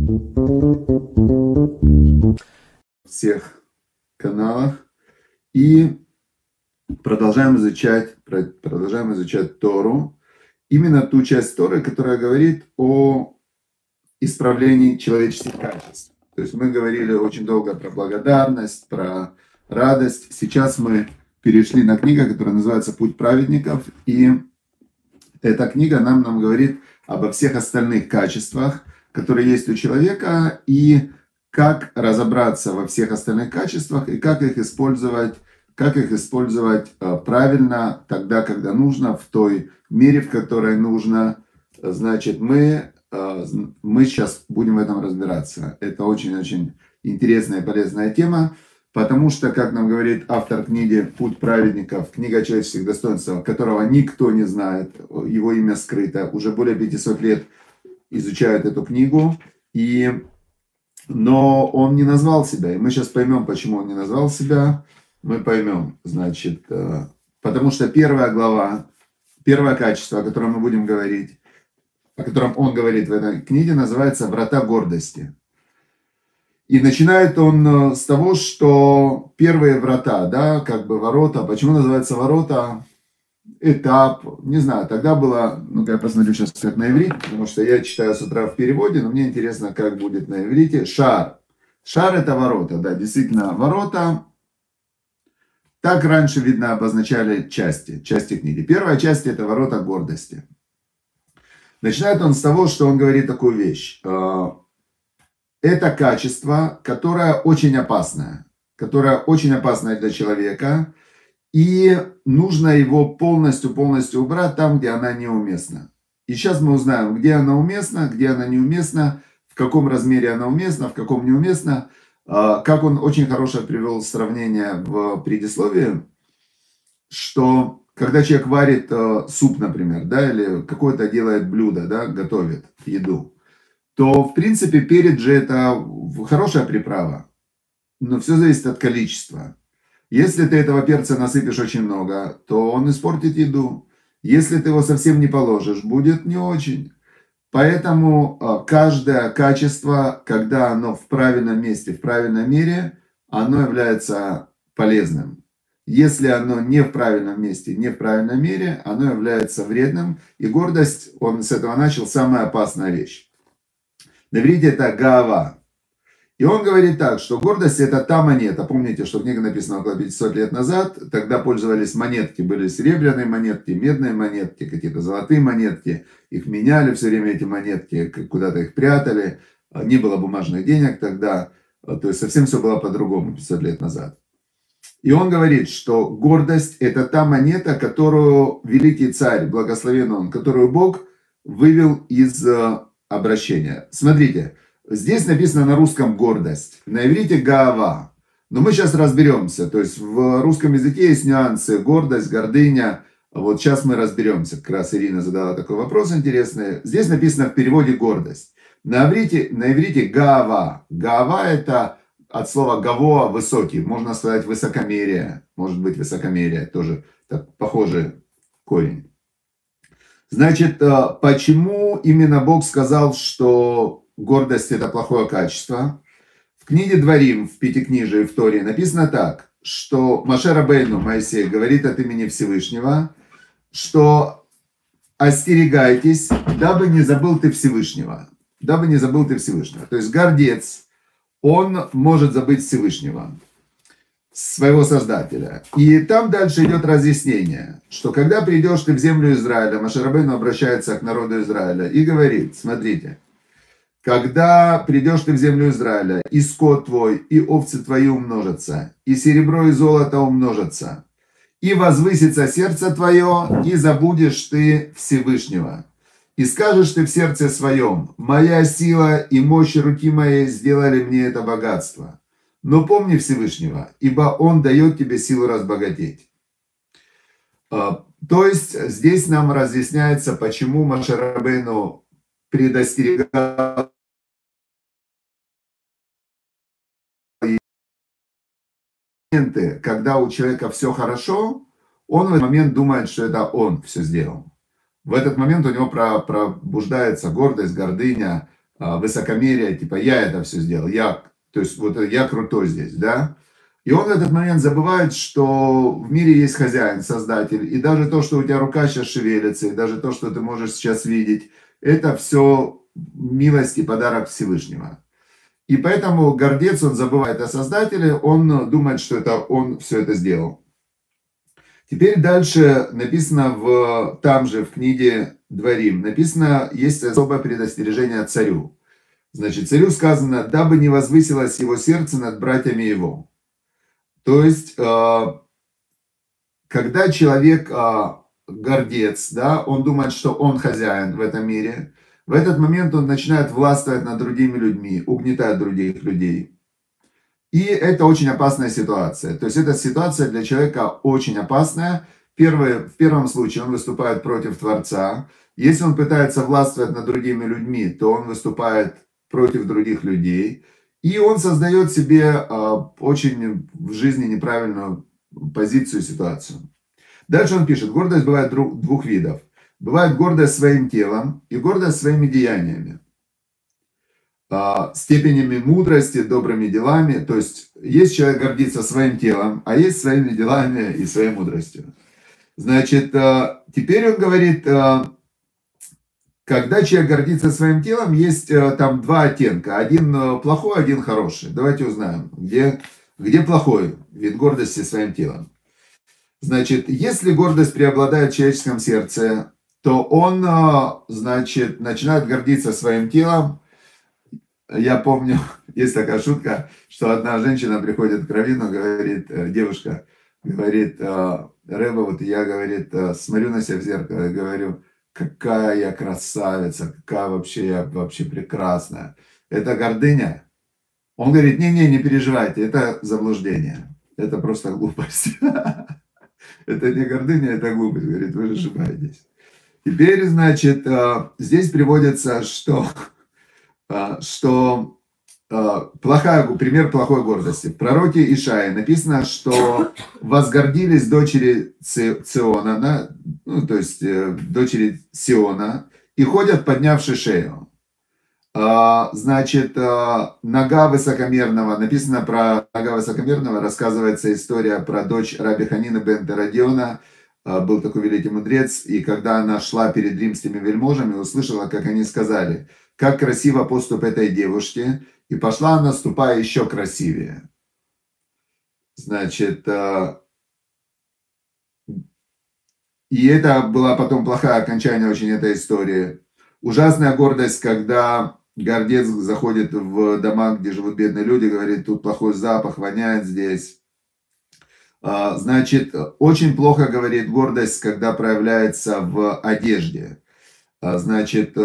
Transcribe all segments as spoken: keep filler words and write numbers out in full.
Всех каналах и продолжаем изучать, продолжаем изучать Тору. Именно ту часть Торы, которая говорит о исправлении человеческих качеств. То есть мы говорили очень долго про благодарность, про радость. Сейчас мы перешли на книгу, которая называется «Путь праведников». И эта книга нам, нам говорит обо всех остальных качествах, которые есть у человека, и как разобраться во всех остальных качествах, и как их использовать, как их использовать правильно тогда, когда нужно, в той мере, в которой нужно. Значит, мы, мы сейчас будем в этом разбираться. Это очень-очень интересная и полезная тема, потому что, как нам говорит автор книги «Путь праведников», книга о человеческих достоинствах, которого никто не знает, его имя скрыто, уже более пятисот лет изучают эту книгу, и, но он не назвал себя, и мы сейчас поймем, почему он не назвал себя, мы поймем, значит, потому что первая глава, первое качество, о котором мы будем говорить, о котором он говорит в этой книге, называется «Врата гордости». И начинает он с того, что первые врата, да, как бы ворота, почему называется ворота? Этап, не знаю, тогда было, ну-ка я посмотрю сейчас как на иврите, потому что я читаю с утра в переводе, но мне интересно, как будет на иврите. Шар. Шар это ворота, да, действительно, ворота. Так раньше, видно, обозначали части, части книги. Первая часть это ворота гордости. Начинает он с того, что он говорит такую вещь. Это качество, которое очень опасное, которое очень опасное для человека. И нужно его полностью-полностью убрать там, где она неуместна. И сейчас мы узнаем, где она уместна, где она неуместна, в каком размере она уместна, в каком неуместна. Как он очень хорошее привел сравнение в предисловии, что когда человек варит суп, например, да, или какое-то делает блюдо, да, готовит еду, то, в принципе, перец же это хорошая приправа, но все зависит от количества. Если ты этого перца насыпешь очень много, то он испортит еду. Если ты его совсем не положишь, будет не очень. Поэтому каждое качество, когда оно в правильном месте, в правильном мере, оно является полезным. Если оно не в правильном месте, не в правильном мере, оно является вредным. И гордость, он с этого начал, самая опасная вещь. На иврите это гаава. И он говорит так, что гордость это та монета. Помните, что книга написана около пятисот лет назад. Тогда пользовались монетки. Были серебряные монетки, медные монетки, какие-то золотые монетки. Их меняли все время, эти монетки, куда-то их прятали. Не было бумажных денег тогда. То есть совсем все было по-другому пятьсот лет назад. И он говорит, что гордость это та монета, которую великий царь, благословен он, которую Бог вывел из обращения. Смотрите. Здесь написано на русском гордость, на иврите гаава. Но мы сейчас разберемся. То есть в русском языке есть нюансы: гордость, гордыня. Вот сейчас мы разберемся. Как раз Ирина задала такой вопрос интересный. Здесь написано в переводе гордость. На иврите, на иврите гаава. Гаава это от слова гавоа, высокий. Можно сказать высокомерие. Может быть высокомерие. Тоже так, похожий корень. Значит, почему именно Бог сказал, что гордость это плохое качество? В книге Дворим, в Пятикнижии, в Торе написано так, что Моше Рабейну, Моисей, говорит от имени Всевышнего, что остерегайтесь, дабы не забыл ты Всевышнего. Дабы не забыл ты Всевышнего. То есть гордец, он может забыть Всевышнего, своего Создателя. И там дальше идет разъяснение, что когда придешь ты в землю Израиля, Моше Рабейну обращается к народу Израиля и говорит: смотрите, когда придешь ты в землю Израиля, и скот твой, и овцы твои умножатся, и серебро и золото умножатся, и возвысится сердце твое, и забудешь ты Всевышнего. И скажешь ты в сердце своем: моя сила и мощь руки моей сделали мне это богатство. Но помни Всевышнего, ибо Он дает тебе силу разбогатеть. То есть здесь нам разъясняется, почему Моше Рабейну предостерегал, когда у человека все хорошо, он в этот момент думает, что это он все сделал. В этот момент у него пробуждается гордость, гордыня, высокомерие, типа я это все сделал, я, то есть вот я крутой здесь, да. И он в этот момент забывает, что в мире есть хозяин, создатель, и даже то, что у тебя рука сейчас шевелится, и даже то, что ты можешь сейчас видеть, это все милость и подарок Всевышнего. И поэтому гордец, он забывает о создателе, он думает, что это он все это сделал. Теперь дальше написано в, там же в книге Дворим, написано, есть особое предостережение царю. Значит, царю сказано, дабы не возвысилось его сердце над братьями его. То есть, когда человек гордец, да, он думает, что он хозяин в этом мире, в этот момент он начинает властвовать над другими людьми, угнетать других людей. И это очень опасная ситуация. То есть, эта ситуация для человека очень опасная. Первый, в первом случае он выступает против Творца. Если он пытается властвовать над другими людьми, то он выступает против других людей. И он создает себе очень в жизни неправильную позицию, ситуацию. Дальше он пишет, гордость бывает двух видов. Бывает гордость своим телом и гордость своими деяниями. Степенями мудрости, добрыми делами. То есть, есть человек гордится своим телом, а есть своими делами и своей мудростью. Значит, теперь он говорит, когда человек гордится своим телом, есть там два оттенка. Один плохой, один хороший. Давайте узнаем, где, где плохой вид гордости своим телом. Значит, если гордость преобладает в человеческом сердце, то он, значит, начинает гордиться своим телом. Я помню, есть такая шутка, что одна женщина приходит к раввину, говорит, девушка, говорит, Рэбе, вот я, говорит, смотрю на себя в зеркало и говорю, какая я красавица, какая вообще я вообще прекрасная. Это гордыня? Он говорит, не-не, не переживайте, это заблуждение, это просто глупость. Это не гордыня, это глупость, говорит, вы ошибаетесь. Теперь, значит, здесь приводится, что, что плохая, пример плохой гордости. В пророке Ишае написано, что возгордились дочери Циона, да? Ну, то есть дочери Сиона, и ходят, поднявши шею. Значит, нога высокомерного, написано про нога высокомерного, рассказывается история про дочь Раби Ханины бен Терадиона, был такой великий мудрец, и когда она шла перед римскими вельможами, услышала, как они сказали, как красиво поступ этой девушки, и пошла она, ступая еще красивее. Значит, и это была потом плохое окончание очень этой истории. Ужасная гордость, когда гордец заходит в дома, где живут бедные люди, говорит, тут плохой запах, воняет здесь. Значит, очень плохо, говорит, гордость, когда проявляется в одежде. Значит,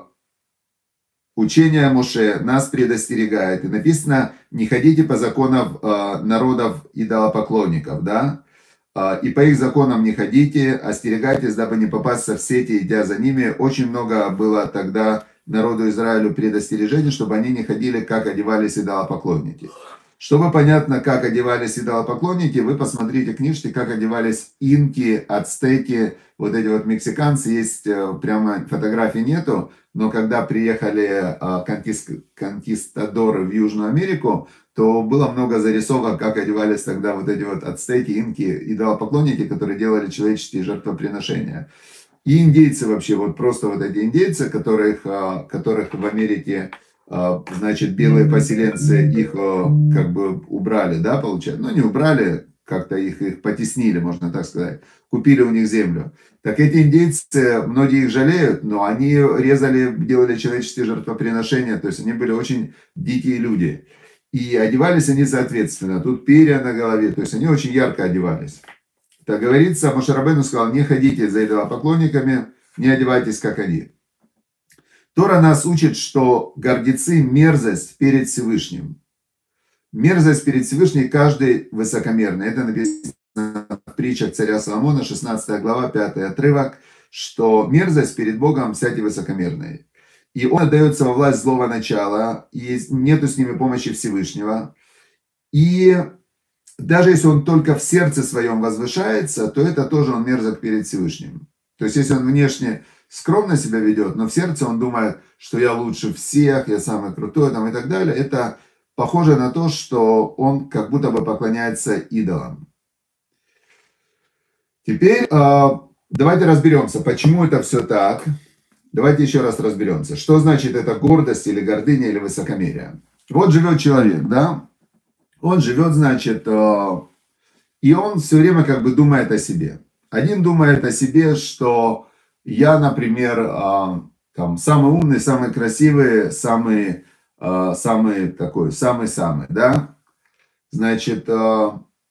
учение Моше нас предостерегает. И написано, не ходите по законам народов идолопоклонников, да? И по их законам не ходите, остерегайтесь, дабы не попасться в сети, идя за ними. Очень много было тогда народу Израилю предостережений, чтобы они не ходили, как одевались идолопоклонники. Чтобы понятно, как одевались идолопоклонники, вы посмотрите книжки, как одевались инки, ацтеки, вот эти вот мексиканцы. Есть прямо фотографий нету, но когда приехали конкистадоры в Южную Америку, то было много зарисовок, как одевались тогда вот эти вот ацтеки, инки, идолопоклонники, которые делали человеческие жертвоприношения. И индейцы вообще, вот просто вот эти индейцы, которых, которых в Америке, значит, белые поселенцы их как бы убрали, да, получается, ну не убрали, как-то их, их потеснили, можно так сказать, купили у них землю. Так эти индейцы, многие их жалеют, но они резали, делали человеческие жертвоприношения, то есть они были очень дикие люди. И одевались они соответственно, тут перья на голове, то есть они очень ярко одевались. Так говорится, Моше Рабейну сказал, не ходите за идолопоклонниками, не одевайтесь как они. Тора нас учит, что гордецы – мерзость перед Всевышним. Мерзость перед Всевышним каждый высокомерный. Это написано в притчах царя Соломона, шестнадцатая глава, пятый отрывок, что мерзость перед Богом всякий высокомерный. И он отдается во власть злого начала, и нету с ними помощи Всевышнего. И даже если он только в сердце своем возвышается, то это тоже он мерзок перед Всевышним. То есть, если он внешне скромно себя ведет, но в сердце он думает, что я лучше всех, я самый крутой там, и так далее. Это похоже на то, что он как будто бы поклоняется идолам. Теперь э, давайте разберемся, почему это все так. Давайте еще раз разберемся. Что значит это гордость или гордыня или высокомерие? Вот живет человек, да? Он живет, значит, э, и он все время как бы думает о себе. Один думает о себе, что я, например, э, там, самый умный, самый красивый, самый, э, самый такой, самый-самый, да? Значит, э,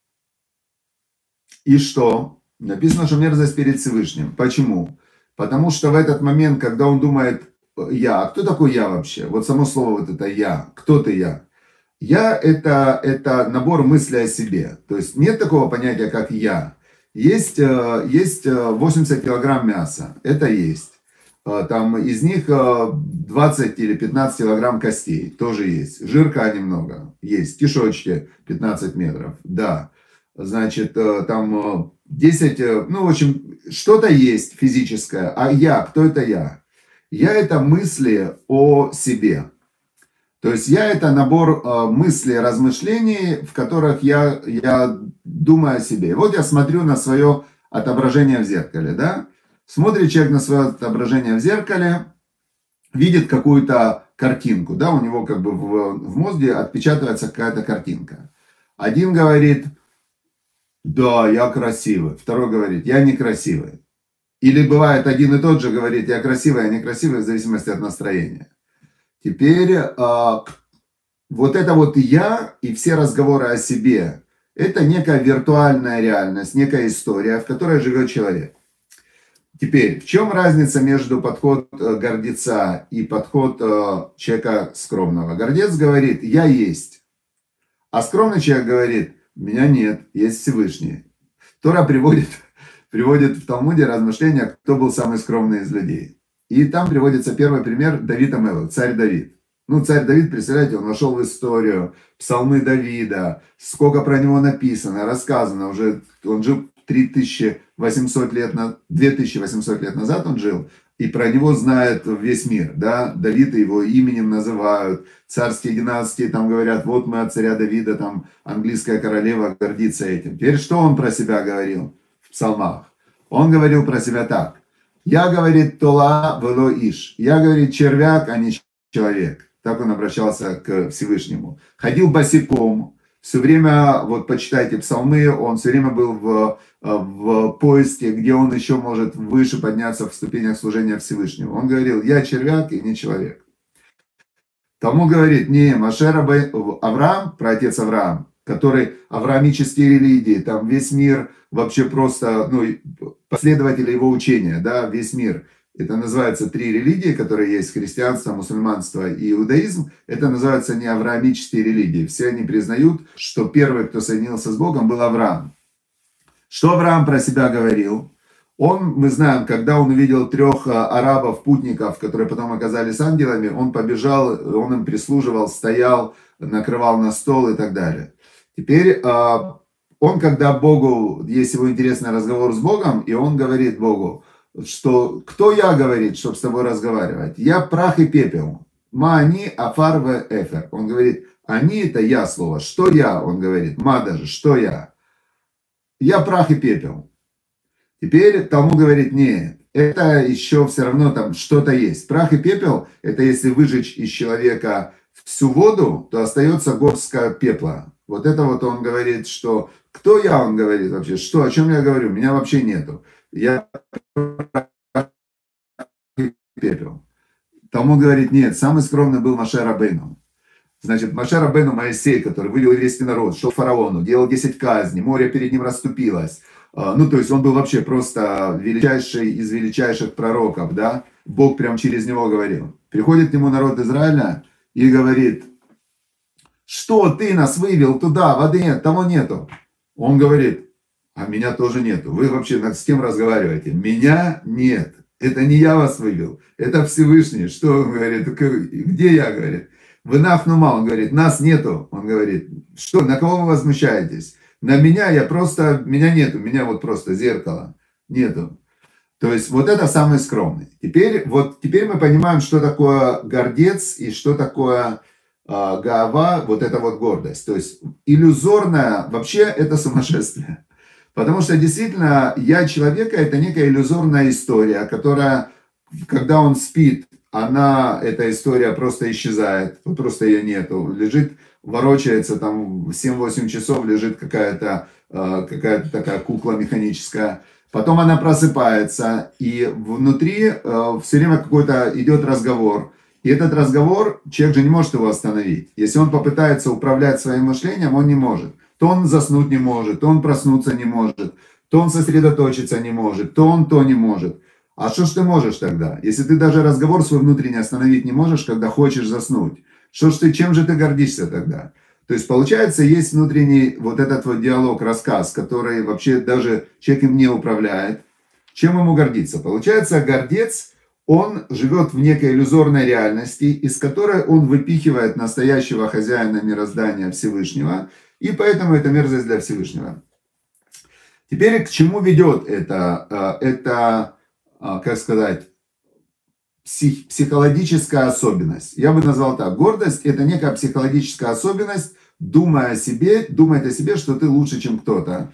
и что? Написано, что мерзость перед Всевышним. Почему? Потому что в этот момент, когда он думает «я», а кто такой «я» вообще? Вот само слово вот это «я». Кто ты «я»? «Я» это, это набор мыслей о себе. То есть нет такого понятия, как «я». Есть, есть восемьдесят килограмм мяса. Это есть. Там из них двадцать или пятнадцать килограмм костей. Тоже есть. Жирка немного. Есть. Кишочки пятнадцать метров. Да. Значит, там десять, ну, в общем, что-то есть физическое. А я, кто это я? Я это мысли о себе. То есть я это набор мыслей, размышлений, в которых я, я думаю о себе. И вот я смотрю на свое отображение в зеркале, да? Смотрит человек на свое отображение в зеркале, видит какую-то картинку, да? У него как бы в, в мозге отпечатывается какая-то картинка. Один говорит: да, я красивый. Второй говорит: я некрасивый. Или бывает один и тот же говорит: я красивый, я некрасивый, в зависимости от настроения. Теперь э, вот это вот я и все разговоры о себе, это некая виртуальная реальность, некая история, в которой живет человек. Теперь, в чем разница между подход гордеца и подход э, человека скромного? Гордец говорит: я есть. А скромный человек говорит: меня нет, есть Всевышний. Тора приводит, приводит в Талмуде размышления, кто был самый скромный из людей. И там приводится первый пример: Давид Амелах, царь Давид. Ну, царь Давид, представляете, он вошел в историю, псалмы Давида, сколько про него написано, рассказано. Уже он жил три тысячи восемьсот лет, на, две тысячи восемьсот лет назад он жил, и про него знает весь мир, да, Давида его именем называют, царские династии там говорят: вот мы от царя Давида, там английская королева гордится этим. Теперь что он про себя говорил в псалмах? Он говорил про себя так: я, говорит, тола вело иш, я, говорит, червяк, а не человек. Так он обращался к Всевышнему. Ходил босиком, все время, вот почитайте псалмы, он все время был в, в поиске, где он еще может выше подняться в ступенях служения Всевышнему. Он говорил: я червяк и не человек. Талмуд говорит: не, Моше Рабейну, Авраам, праотец Авраам, который авраамические религии, там весь мир вообще просто, ну, последователи его учения, да, весь мир. Это называется три религии, которые есть: христианство, мусульманство и иудаизм. Это называются не авраамические религии. Все они признают, что первый, кто соединился с Богом, был Авраам. Что Авраам про себя говорил? Он, мы знаем, когда он увидел трех арабов, путников, которые потом оказались ангелами, он побежал, он им прислуживал, стоял, накрывал на стол и так далее. Теперь он, когда Богу, есть его интересный разговор с Богом, и он говорит Богу, что кто я, говорит, чтобы с тобой разговаривать? Я прах и пепел. Ма они афар ве эфер. Он говорит: они это я слово. Что я? Он говорит: ма даже, что я? Я прах и пепел. Теперь Талмуд говорит: нет, это еще все равно там что-то есть. Прах и пепел, это если выжечь из человека всю воду, то остается горстка пепла. Вот это вот он говорит, что кто я, он говорит вообще, что, о чем я говорю, меня вообще нету. Я пепел. Талмуд говорит: нет, самый скромный был Моше Рабейну. Значит, Моше Рабейну, Моисей, который вывел еврейский народ, шел к фараону, делал десять казней, море перед ним расступилось. Ну, то есть он был вообще просто величайший из величайших пророков, да? Бог прям через него говорил. Приходит к нему народ Израиля и говорит: что ты нас вывел туда, воды нет, того нету. Он говорит: а меня тоже нету. Вы вообще с кем разговариваете? Меня нет. Это не я вас вывел, это Всевышний. Что он говорит? Где я, говорит? Вы нахнума, он говорит, нас нету. Он говорит: что, на кого вы возмущаетесь? На меня, я просто, меня нету, меня вот просто зеркало нету. То есть вот это самый скромный. Теперь, вот, теперь мы понимаем, что такое гордец и что такое э, гаава, вот это вот гордость. То есть иллюзорная, вообще это сумасшествие. Потому что действительно я человека, это некая иллюзорная история, которая, когда он спит, она, эта история просто исчезает, просто ее нету, лежит, ворочается там семь-восемь часов, лежит какая-то э, какая-то такая кукла механическая. Потом она просыпается, и внутри э, все время какой-то идет разговор. И этот разговор, человек же не может его остановить. Если он попытается управлять своим мышлением, он не может. То он заснуть не может, то он проснуться не может, то он сосредоточиться не может, то он то не может. А что ж ты можешь тогда? Если ты даже разговор свой внутренний остановить не можешь, когда хочешь заснуть, что ж ты, чем же ты гордишься тогда? То есть, получается, есть внутренний вот этот вот диалог, рассказ, который вообще даже человек им не управляет. Чем ему гордиться? Получается, гордец, он живет в некой иллюзорной реальности, из которой он выпихивает настоящего хозяина мироздания Всевышнего, и поэтому это мерзость для Всевышнего. Теперь к чему ведет это, это, как сказать, псих, психологическая особенность. Я бы назвал так. Гордость – это некая психологическая особенность, думая о себе, думать о себе, что ты лучше, чем кто-то.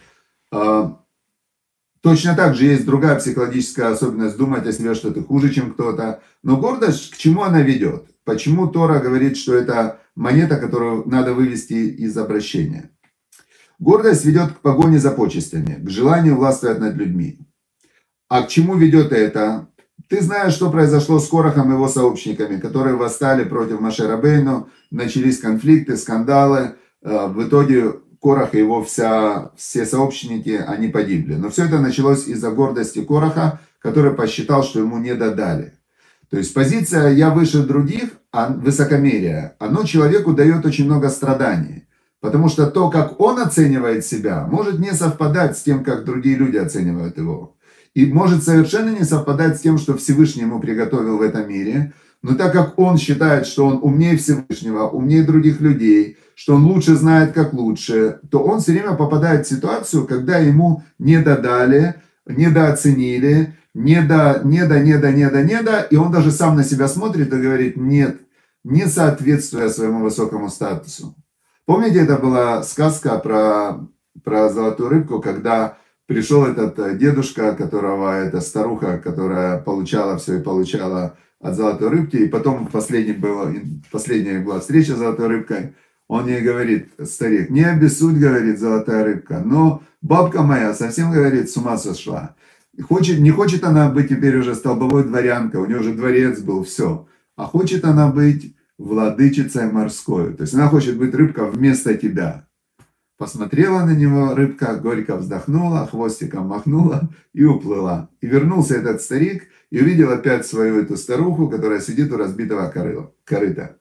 Точно так же есть другая психологическая особенность, думать о себе, что ты хуже, чем кто-то. Но гордость, к чему она ведет? Почему Тора говорит, что это монета, которую надо вывести из обращения? Гордость ведет к погоне за почестями, к желанию властвовать над людьми. А к чему ведет это? Ты знаешь, что произошло с Корахом и его сообщниками, которые восстали против Моше Рабейну, начались конфликты, скандалы. В итоге Корах и его вся, все сообщники, они погибли. Но все это началось из-за гордости Кораха, который посчитал, что ему не додали. То есть позиция «я выше других», высокомерие, оно человеку дает очень много страданий. Потому что то, как он оценивает себя, может не совпадать с тем, как другие люди оценивают его. И может совершенно не совпадать с тем, что Всевышний ему приготовил в этом мире. Но так как он считает, что он умнее Всевышнего, умнее других людей, что он лучше знает, как лучше, то он все время попадает в ситуацию, когда ему не додали, недооценили, не до, не до, не до, не до, не до, и он даже сам на себя смотрит и говорит: нет, не соответствуя своему высокому статусу. Помните, это была сказка про, про золотую рыбку, когда пришел этот дедушка, которого, эта старуха, которая получала все и получала от золотой рыбки, и потом последний был, последняя была встреча с золотой рыбкой, он ей говорит: старик, не обессудь, говорит, золотая рыбка, но бабка моя совсем, говорит, с ума сошла. Хочет, не хочет она быть теперь уже столбовой дворянкой, у нее уже дворец был, все, а хочет она быть владычицей морской, то есть она хочет быть рыбка вместо тебя. Посмотрела на него рыбка, горько вздохнула, хвостиком махнула и уплыла. И вернулся этот старик и увидел опять свою эту старуху, которая сидит у разбитого корыта.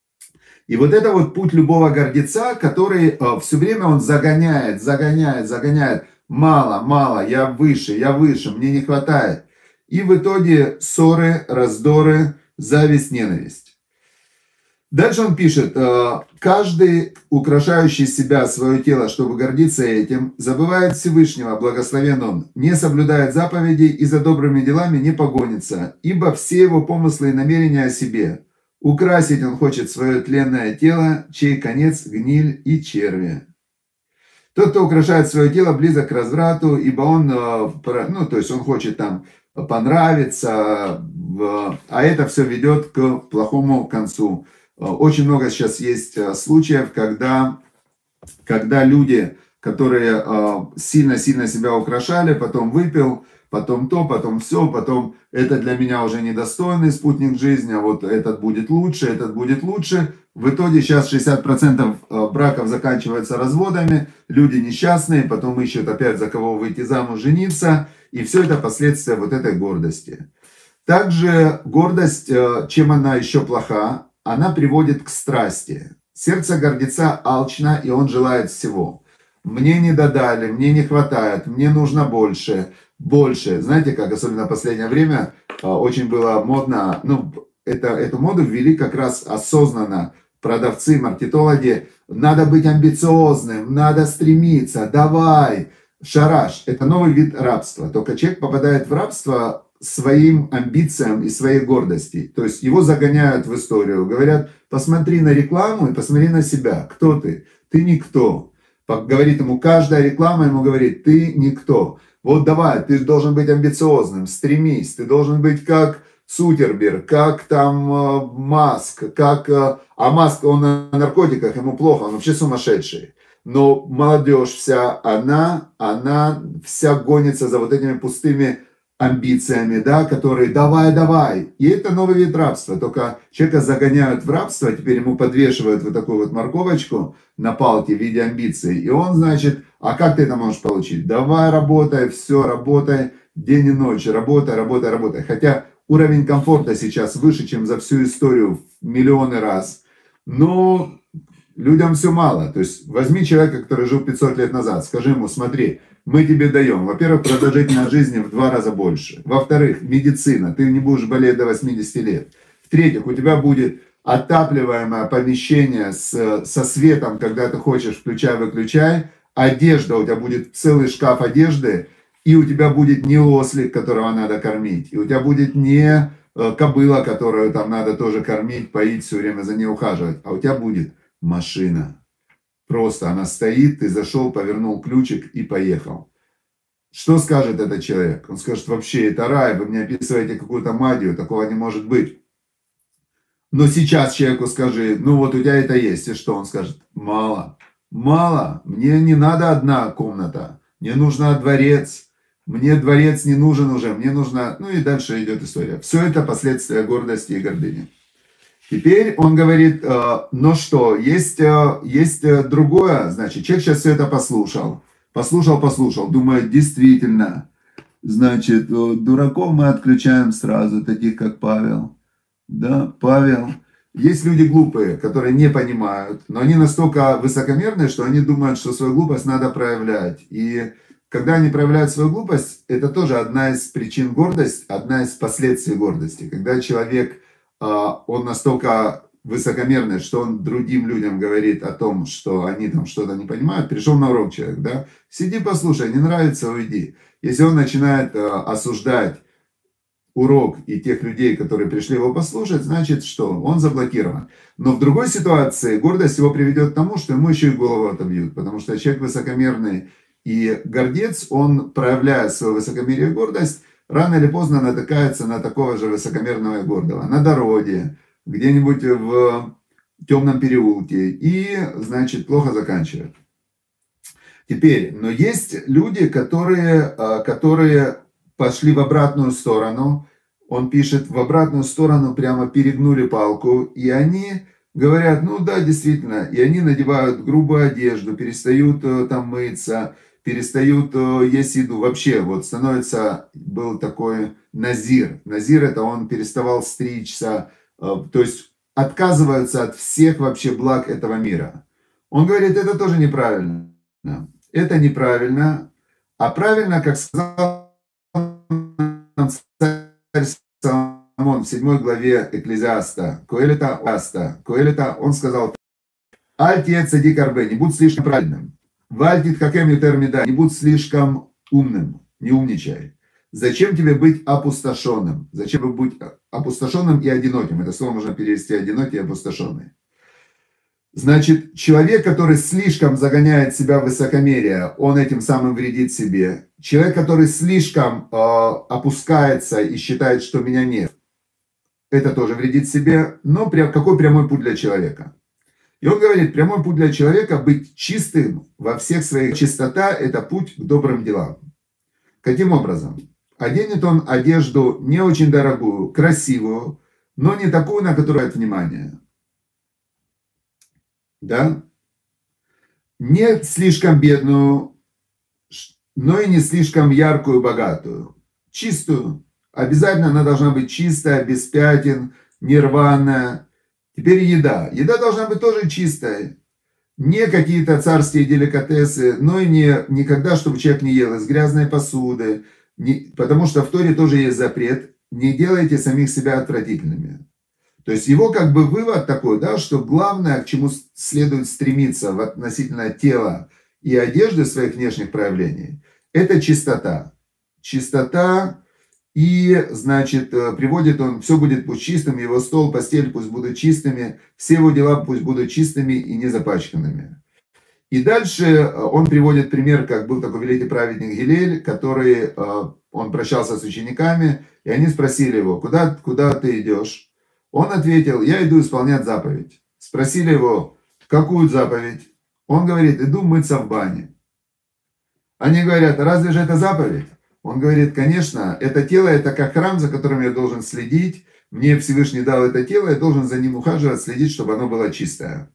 И вот это вот путь любого гордеца, который э, все время он загоняет, загоняет, загоняет. Мало, мало, я выше, я выше, мне не хватает. И в итоге ссоры, раздоры, зависть, ненависть. Дальше он пишет: каждый, украшающий себя, свое тело, чтобы гордиться этим, забывает Всевышнего, благословен он, не соблюдает заповедей и за добрыми делами не погонится, ибо все его помыслы и намерения о себе. Украсить он хочет свое тленное тело, чей конец гниль и черви. Тот, кто украшает свое тело, близок к разврату, ибо он, ну, то есть он хочет там понравиться, а это все ведет к плохому концу. Очень много сейчас есть случаев, когда, когда люди, которые сильно-сильно себя украшали, потом выпил, потом то, потом все, потом это для меня уже недостойный спутник жизни, а вот этот будет лучше, этот будет лучше. В итоге сейчас шестьдесят процентов браков заканчиваются разводами, люди несчастные, потом ищут опять за кого выйти замуж, жениться, и все это последствия вот этой гордости. Также гордость, чем она еще плоха, она приводит к страсти. Сердце гордеца алчно, и он желает всего. Мне не додали, мне не хватает, мне нужно больше, больше. Знаете, как особенно в последнее время очень было модно, ну, это, эту моду ввели как раз осознанно продавцы, маркетологи. Надо быть амбициозным, надо стремиться, давай, Шараш – это новый вид рабства. Только человек попадает в рабство своим амбициям и своей гордости. То есть его загоняют в историю. Говорят, посмотри на рекламу и посмотри на себя. Кто ты? Ты никто. Говорит ему, каждая реклама ему говорит, ты никто. Вот давай, ты должен быть амбициозным, стремись. Ты должен быть как Цукерберг, как там э, Маск, как... Э, а Маск, он на наркотиках, ему плохо, он вообще сумасшедший. Но молодежь вся, она, она вся гонится за вот этими пустыми амбициями, да, которые давай, давай. И это новый вид рабства. Только человека загоняют в рабство, теперь ему подвешивают вот такую вот морковочку на палке в виде амбиций. И он, значит, а как ты это можешь получить? Давай работай, все, работай день и ночь, работай, работай, работай. Хотя уровень комфорта сейчас выше, чем за всю историю в миллионы раз. Но людям все мало. То есть возьми человека, который жил пятьсот лет назад, скажи ему, смотри, мы тебе даем, во-первых, продолжительность жизни в два раза больше. Во-вторых, медицина, ты не будешь болеть до восьмидесяти лет. В-третьих, у тебя будет отапливаемое помещение с, со светом, когда ты хочешь, включай-выключай. Одежда, у тебя будет целый шкаф одежды, и у тебя будет не ослик, которого надо кормить, и у тебя будет не кобыла, которую там надо тоже кормить, поить, все время за ней ухаживать, а у тебя будет машина. Просто она стоит, ты зашел, повернул ключик и поехал. Что скажет этот человек? Он скажет, вообще это рай, вы мне описываете какую-то магию, такого не может быть. Но сейчас человеку скажи, ну вот у тебя это есть, и что? Он скажет, мало, мало, мне не надо одна комната, мне нужен дворец, мне дворец не нужен уже, мне нужно, ну и дальше идет история. Все это последствия гордости и гордыни. Теперь он говорит, ну что, есть, есть другое, значит, человек сейчас все это послушал, послушал, послушал, думает, действительно, значит, дураков мы отключаем сразу, таких как Павел, да, Павел. Есть люди глупые, которые не понимают, но они настолько высокомерные, что они думают, что свою глупость надо проявлять. И когда они проявляют свою глупость, это тоже одна из причин гордости, одна из последствий гордости. Когда человек... он настолько высокомерный, что он другим людям говорит о том, что они там что-то не понимают. Пришел на урок человек, да? Сиди, послушай, не нравится, уйди. Если он начинает осуждать урок и тех людей, которые пришли его послушать, значит что? Он заблокирован. Но в другой ситуации гордость его приведет к тому, что ему еще и голову отобьют. Потому что человек высокомерный и гордец, он, проявляя свое высокомерие и гордость, рано или поздно натыкается на такого же высокомерного и гордого. На дороге, где-нибудь в темном переулке. И, значит, плохо заканчивает. Теперь, но есть люди, которые, которые пошли в обратную сторону. Он пишет, в обратную сторону прямо перегнули палку. И они говорят, ну да, действительно. И они надевают грубую одежду, перестают там мыться, перестают есть еду. Вообще, вот становится, был такой назир. Назир это он переставал стричься, то есть отказываются от всех вообще благ этого мира. Он говорит, это тоже неправильно. Это неправильно. А правильно, как сказал царь Соломон в седьмой главе Экклезиаста, Коэлита, Коэлита, он сказал, «Альтие цадик арбе, не будь слишком правильным. Вальтит хакем ютер мида, не будь слишком умным, не умничай. Зачем тебе быть опустошенным? Зачем быть опустошенным и одиноким? Это слово можно перевести одинокий и опустошенный. Значит, человек, который слишком загоняет себя в высокомерие, он этим самым вредит себе. Человек, который слишком э, опускается и считает, что меня нет, это тоже вредит себе. Но прям, какой прямой путь для человека? И он говорит, прямой путь для человека быть чистым во всех своих. Чистота – это путь к добрым делам. Каким образом? Оденет он одежду не очень дорогую, красивую, но не такую, на которую нет внимания. Да? Не слишком бедную, но и не слишком яркую, богатую. Чистую. Обязательно она должна быть чистая, без пятен, нерваная. Теперь еда. Еда должна быть тоже чистая. Не какие-то царские деликатесы, но и не никогда, чтобы человек не ел из грязной посуды. Не, потому что в Торе тоже есть запрет. Не делайте самих себя отвратительными. То есть его как бы вывод такой, да, что главное, к чему следует стремиться в относительно тела и одежды своих внешних проявлений – это чистота. Чистота, и, значит, приводит он, все будет пусть чистым, его стол, постель пусть будут чистыми, все его дела пусть будут чистыми и не запачканными. И дальше он приводит пример, как был такой великий праведник Гилель, который, он прощался с учениками, и они спросили его, куда, куда ты идешь? Он ответил, я иду исполнять заповедь. Спросили его, какую заповедь? Он говорит, иду мыться в бане. Они говорят, разве же это заповедь? Он говорит, конечно, это тело, это как храм, за которым я должен следить. Мне Всевышний дал это тело, я должен за ним ухаживать, следить, чтобы оно было чистое.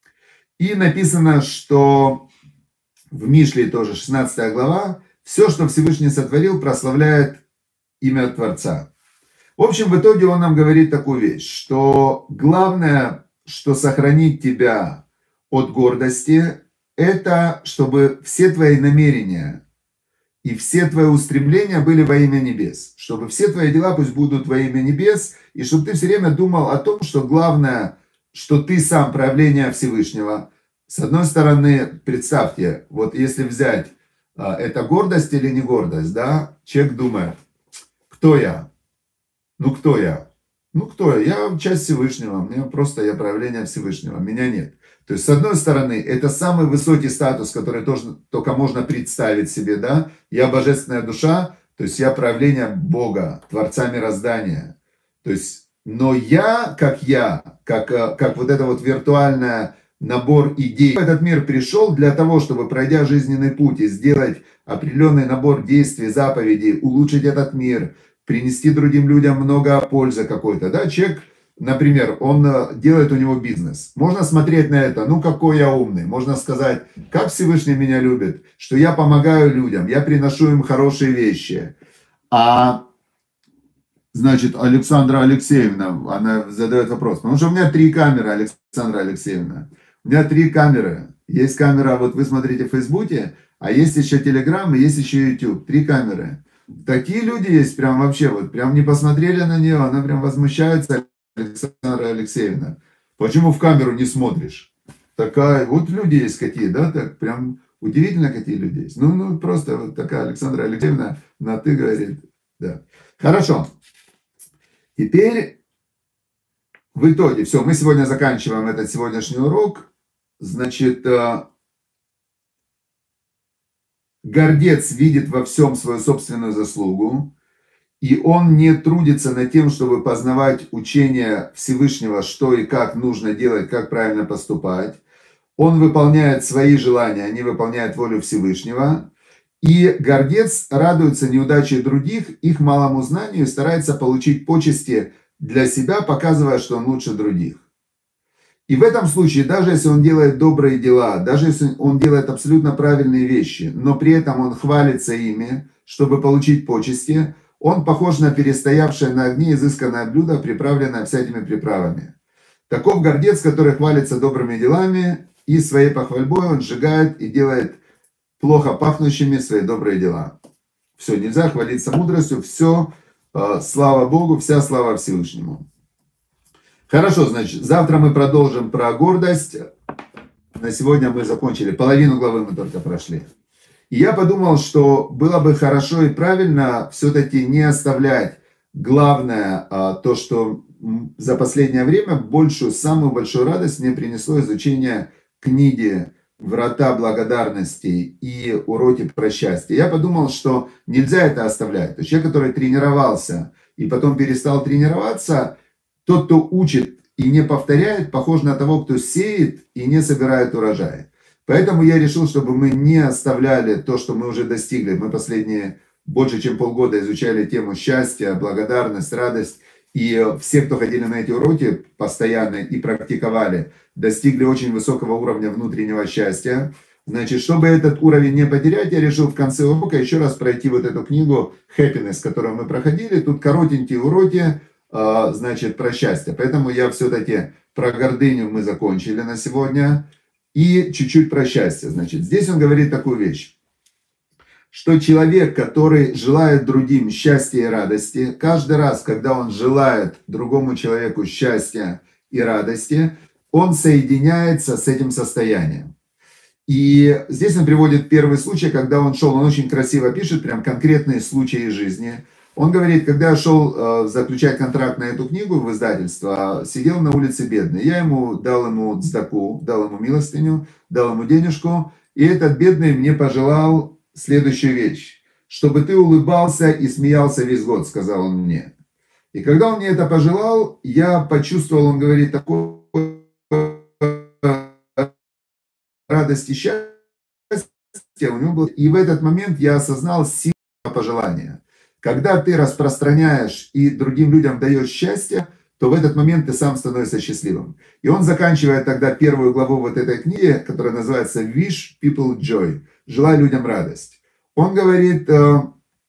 И написано, что в Мишле тоже шестнадцатая глава, все, что Всевышний сотворил, прославляет имя Творца. В общем, в итоге он нам говорит такую вещь, что главное, что сохранит тебя от гордости, это чтобы все твои намерения и все твои устремления были во имя небес. Чтобы все твои дела пусть будут во имя небес, и чтобы ты все время думал о том, что главное, что ты сам проявление Всевышнего. С одной стороны, представьте, вот если взять, это гордость или не гордость, да? Человек думает, кто я? Ну, кто я? Ну, кто я? Я часть Всевышнего, мне просто я проявление Всевышнего, меня нет. То есть, с одной стороны, это самый высокий статус, который тоже, только можно представить себе, да? Я божественная душа, то есть я проявление Бога, Творца мироздания. То есть, но я, как я, как, как вот это вот виртуальное набор идей. Этот мир пришел для того, чтобы, пройдя жизненный путь и сделать определенный набор действий, заповедей, улучшить этот мир, принести другим людям много пользы какой-то, да? Человек, например, он делает у него бизнес. Можно смотреть на это, ну какой я умный. Можно сказать, как Всевышний меня любит, что я помогаю людям, я приношу им хорошие вещи. А, значит, Александра Алексеевна, она задает вопрос. Потому что у меня три камеры, Александра Алексеевна. У меня три камеры. Есть камера, вот вы смотрите в Фейсбуке, а есть еще Телеграм, и есть еще YouTube. Три камеры. Такие люди есть прям вообще, вот прям не посмотрели на нее, она прям возмущается, Александра Алексеевна. Почему в камеру не смотришь? Такая, вот люди есть какие, да, так прям удивительно, какие люди есть. Ну, ну просто вот такая Александра Алексеевна на ты говорит, да. Хорошо. Теперь в итоге, все, мы сегодня заканчиваем этот сегодняшний урок. Значит, гордец видит во всем свою собственную заслугу, и он не трудится над тем, чтобы познавать учение Всевышнего, что и как нужно делать, как правильно поступать. Он выполняет свои желания, не выполняет волю Всевышнего. И гордец радуется неудаче других, их малому знанию, и старается получить почести для себя, показывая, что он лучше других. И в этом случае, даже если он делает добрые дела, даже если он делает абсолютно правильные вещи, но при этом он хвалится ими, чтобы получить почести, он похож на перестоявшее на огне изысканное блюдо, приправленное всякими приправами. Таков гордец, который хвалится добрыми делами, и своей похвальбой он сжигает и делает плохо пахнущими свои добрые дела. Все, нельзя хвалиться мудростью, все, слава Богу, вся слава Всевышнему. Хорошо, значит, завтра мы продолжим про гордость. На сегодня мы закончили, половину главы мы только прошли. И я подумал, что было бы хорошо и правильно все-таки не оставлять главное, то, что за последнее время большую, самую большую радость мне принесло изучение книги «Врата благодарности» и «Уроки про счастье». Я подумал, что нельзя это оставлять. То есть человек, который тренировался и потом перестал тренироваться, тот, кто учит и не повторяет, похож на того, кто сеет и не собирает урожай. Поэтому я решил, чтобы мы не оставляли то, что мы уже достигли. Мы последние больше чем полгода изучали тему счастья, благодарность, радость. И все, кто ходили на эти уроки постоянно и практиковали, достигли очень высокого уровня внутреннего счастья. Значит, чтобы этот уровень не потерять, я решил в конце урока еще раз пройти вот эту книгу «Happiness», которую мы проходили. Тут коротенькие уроки, значит, про счастье. Поэтому я все-таки про гордыню мы закончили на сегодня. И чуть-чуть про счастье. Значит, здесь он говорит такую вещь, что человек, который желает другим счастья и радости, каждый раз, когда он желает другому человеку счастья и радости, он соединяется с этим состоянием. И здесь он приводит первый случай, когда он шел, он очень красиво пишет, прям конкретные случаи из жизни. Он говорит, когда я шел э, заключать контракт на эту книгу в издательство, сидел на улице бедный. Я ему дал ему цдаку, дал ему милостыню, дал ему денежку. И этот бедный мне пожелал следующую вещь. Чтобы ты улыбался и смеялся весь год, сказал он мне. И когда он мне это пожелал, я почувствовал, он говорит, такой радость и счастье у него было. И в этот момент я осознал силу пожелания. Когда ты распространяешь и другим людям даешь счастье, то в этот момент ты сам становишься счастливым. И он заканчивает тогда первую главу вот этой книги, которая называется «Wish people joy», «Желай людям радость». Он говорит э,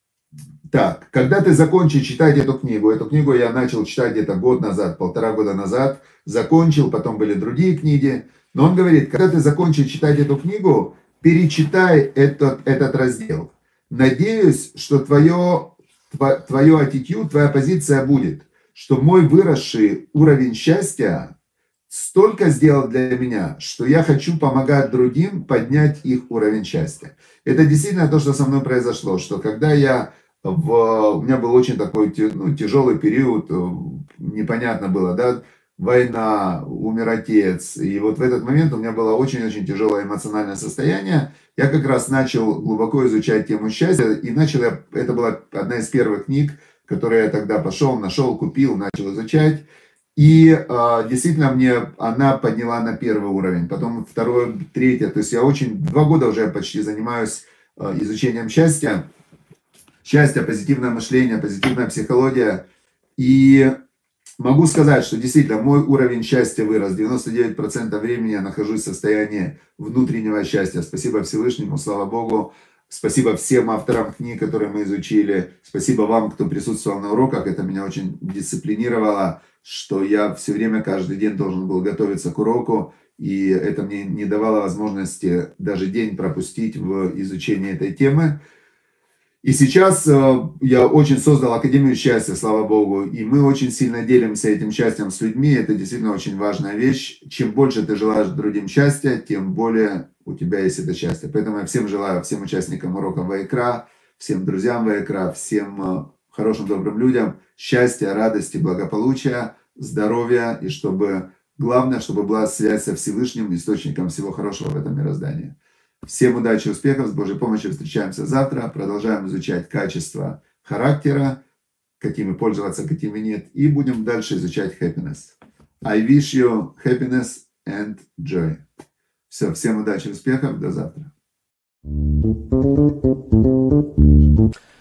так, когда ты закончишь читать эту книгу, эту книгу я начал читать где-то год назад, полтора года назад, закончил, потом были другие книги, но он говорит, когда ты закончишь читать эту книгу, перечитай этот, этот раздел. Надеюсь, что твое, твое attitude, твоя позиция будет, что мой выросший уровень счастья столько сделал для меня, что я хочу помогать другим поднять их уровень счастья. Это действительно то, что со мной произошло, что когда я, в, у меня был очень такой ну, тяжелый период, непонятно было, да, война, умер отец, и вот в этот момент у меня было очень-очень тяжелое эмоциональное состояние, я как раз начал глубоко изучать тему счастья, и начал я, это была одна из первых книг, которые я тогда пошел, нашел, купил, начал изучать. И э, действительно мне она подняла на первый уровень, потом второй, третий. То есть я очень, два года уже почти занимаюсь э, изучением счастья. Счастье, позитивное мышление, позитивная психология. И могу сказать, что действительно мой уровень счастья вырос. девяносто девять процентов времени я нахожусь в состоянии внутреннего счастья. Спасибо Всевышнему, слава Богу. Спасибо всем авторам книг, которые мы изучили. Спасибо вам, кто присутствовал на уроках. Это меня очень дисциплинировало, что я все время, каждый день должен был готовиться к уроку. И это мне не давало возможности даже день пропустить в изучении этой темы. И сейчас я очень создал Академию счастья, слава Богу. И мы очень сильно делимся этим счастьем с людьми. Это действительно очень важная вещь. Чем больше ты желаешь другим счастья, тем более у тебя есть это счастье. Поэтому я всем желаю, всем участникам урока Ваикра, всем друзьям Ваикра, всем хорошим, добрым людям счастья, радости, благополучия, здоровья. И чтобы, главное, чтобы была связь со Всевышним, источником всего хорошего в этом мироздании. Всем удачи, успехов, с Божьей помощью встречаемся завтра. Продолжаем изучать качества характера, какими пользоваться, какими нет. И будем дальше изучать happiness. I wish you happiness and joy. Все, всем удачи, успехов, до завтра.